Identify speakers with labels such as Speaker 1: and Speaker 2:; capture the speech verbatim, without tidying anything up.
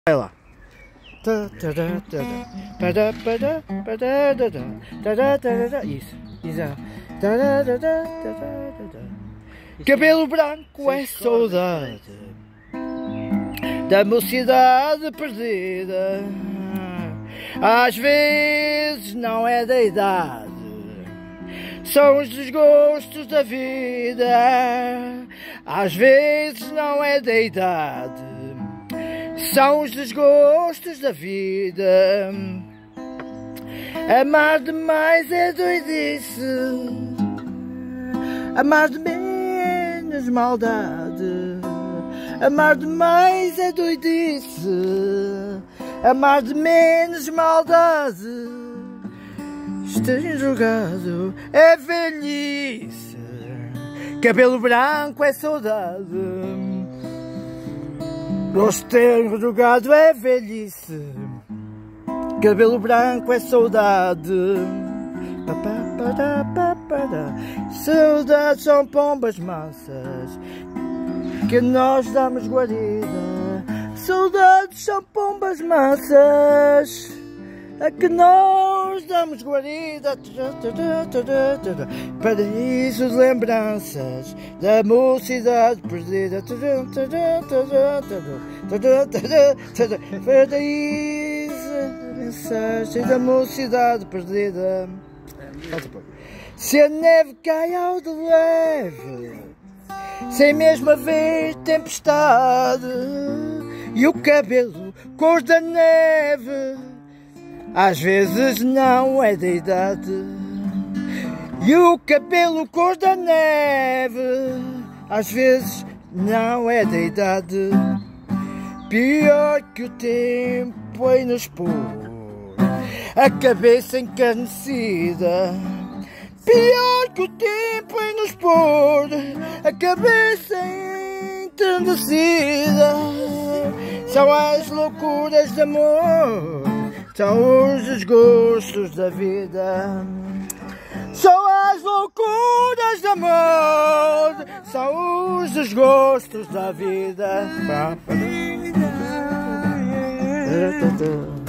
Speaker 1: Vai lá. Isso, exato. Cabelo branco é saudade da mocidade perdida. Às vezes não é da idade, são os desgostos da vida. Às vezes não é da idade, são os desgostos da vida. Amar demais é doidice, amar de menos maldade. Amar demais é doidice, amar de menos maldade. Estar enrugado é velhice, cabelo branco é saudade. Estar enrugado é velhice, cabelo branco é saudade. Saudades são pombas mansas que nós damos guarida. Saudades são pombas mansas a que nós damos guarida. Paraíso de lembranças da mocidade perdida. Paraíso de mensagem da mocidade perdida. Se a neve cai ao de leve, sem mesmo haver tempestade, e o cabelo cor da neve, às vezes não é da idade. E o cabelo cor da neve, às vezes não é da idade. Pior que o tempo em nos pôr a cabeça encarnecida. Pior que o tempo em nos pôr a cabeça enternecida. São as loucuras de amor, são os desgostos da vida. São as loucuras de amor, são os desgostos da vida.